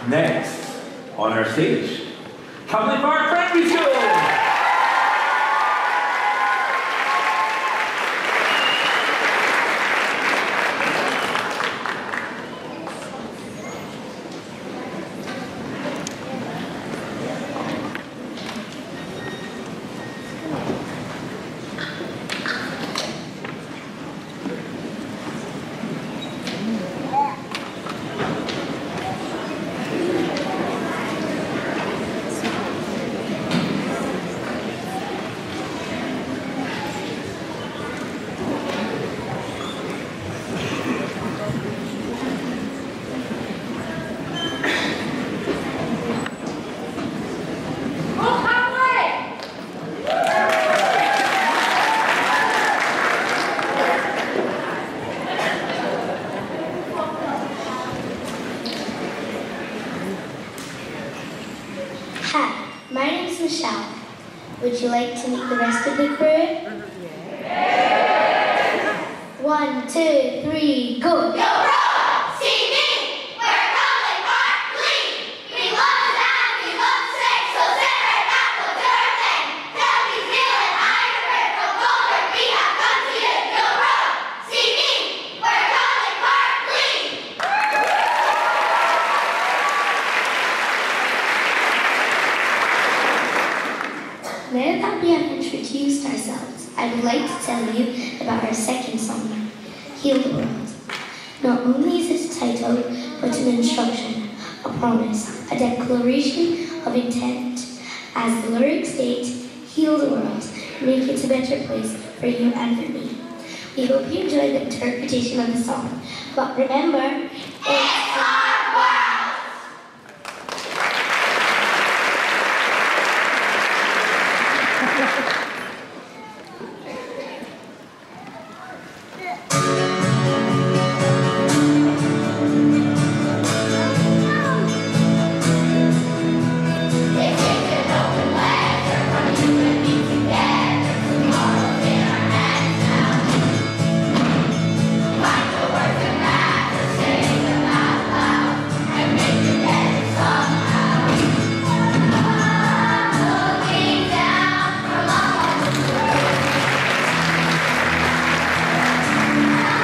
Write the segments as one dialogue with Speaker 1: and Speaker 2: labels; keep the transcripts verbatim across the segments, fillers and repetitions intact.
Speaker 1: Next, on our stage, Hamley Park Primary School!
Speaker 2: Hi, my name is Michelle. Would you like to meet the rest of the crew? One, two, three, go!
Speaker 3: Yo, bro! See me! We're Hamley Park Glee! We love to dance, we love to sing, so sit right back, we'll do our thing. Tell me, feeling iron bird, from Goldberg, we have come to you. Yo, bro! See me! We're Hamley Park Glee!
Speaker 2: Now that we have introduced ourselves, I would like to tell you about our second song, Heal the World. Not only is it a title, but an instruction, a promise, a declaration of intent. As the lyrics state, heal the world, make it a better place for you and for me. We hope you enjoy the interpretation of the song, but remember, it's our world!
Speaker 3: Looking down from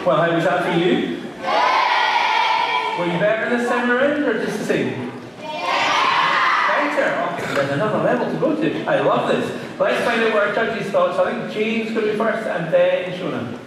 Speaker 1: Well, how was that for you? Were you better this time around, or just the same? Better? Oh, there's another level to go to. I love this. Let's find out what our judges thought. So I think Jane's going to be first, and then Shona.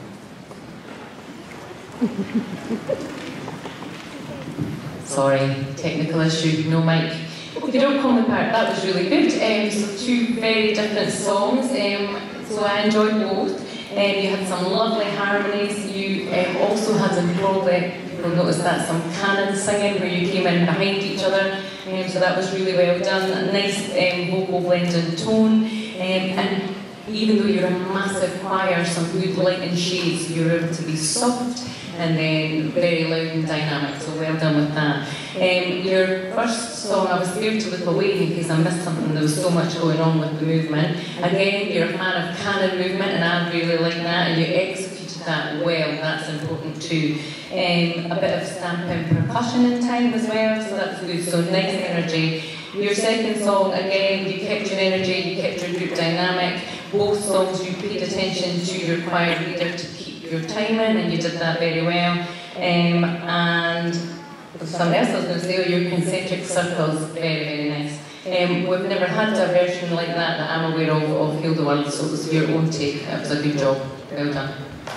Speaker 4: Sorry, technical issue, no mic. Okay, don't call me part, that was really good. Um, so two very different songs, um, so I enjoyed both. Um, you had some lovely harmonies, you um, also had some, probably, people noticed that, some canon singing where you came in behind each other, um, so that was really well done. A nice um, vocal blend and tone, um, and even though you're a massive choir, some good light and shades, you were able to be soft and then very loud and dynamic, so well done with that. Um, your first song, I was scared to look away because I missed something, there was so much going on with the movement. Again, you're a fan of canon movement and I really like that, and you executed that well, that's important too. Um, a bit of stamping percussion in time as well, so that's good, so nice energy. Your second song, again, you kept your energy, you kept your group dynamic. Both songs you paid attention to your choir leader to keep your timing, and you did that very well. Um, and something else I was going to say, oh, your concentric circles, very, very nice. Um, we've never had a version like that that I'm aware of of Heal the World, so it was your own take. That was a good job. Well done.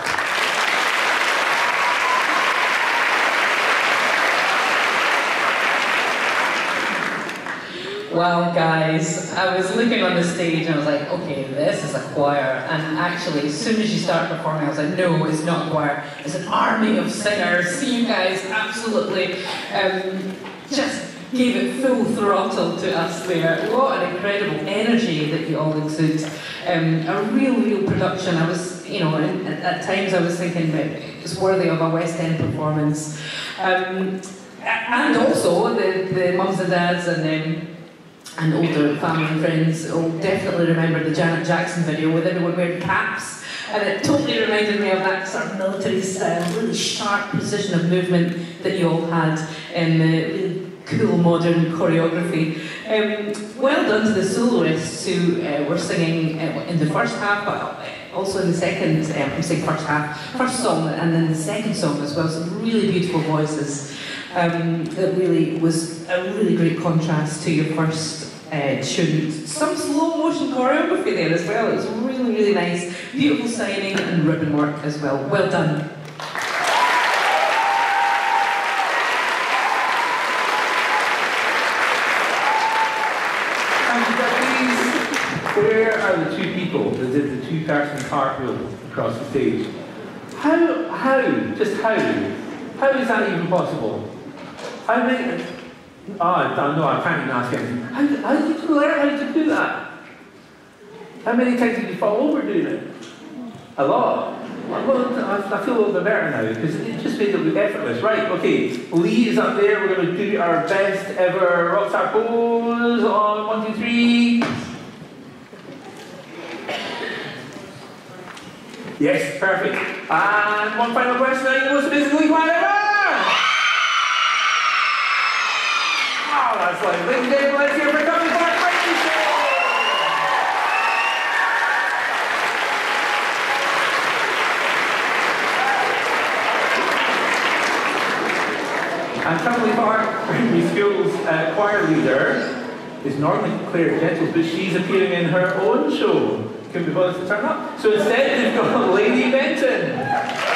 Speaker 5: Well, guys, I was looking on the stage and I was like, okay, this is a choir. And actually, as soon as you start performing, I was like, no, it's not a choir. It's an army of singers. You guys absolutely um, just gave it full throttle to us there. What an incredible energy that you all exude. Um, a real, real production. I was, you know, at, at times I was thinking that it's worthy of a West End performance. Um, and also the, the mums and dads and um, and older family and friends will definitely remember the Janet Jackson video with everyone wearing caps, and it totally reminded me of that sort of military style, really sharp precision of movement that you all had in the really cool modern choreography. Um, well done to the soloists who uh, were singing uh, in the first half, but also in the second, um, I'm saying first half, first song and then the second song as well, some really beautiful voices. Um, that really was a really great contrast to your first uh, tune. Some slow motion choreography there as well. It was really, really nice. Beautiful signing and ribbon work as well. Well done.
Speaker 1: And please, where are the two people that did the two-person cartwheel across the stage? How, how, just how, how is that even possible? How many, oh, no, I can't even ask anything. How, how did you learn how to do that? How many times did you fall over doing it? A lot. Well, I feel a little bit better now, because it just made it look effortless. Right, okay, Lee is up there, we're going to do our best ever rock star pose on one, two, three. Yes, perfect. And one final question, are you the most amazing Lee choir ever? Oh, that's like, ladies and gentlemen, let's hear for Coming Park Radio Show! And Cumberley Park Primary School's uh, choir leader is normally Claire Jettles, but she's appearing in her own show. Couldn't be bothered to turn up. So instead, they've got Lady Benton.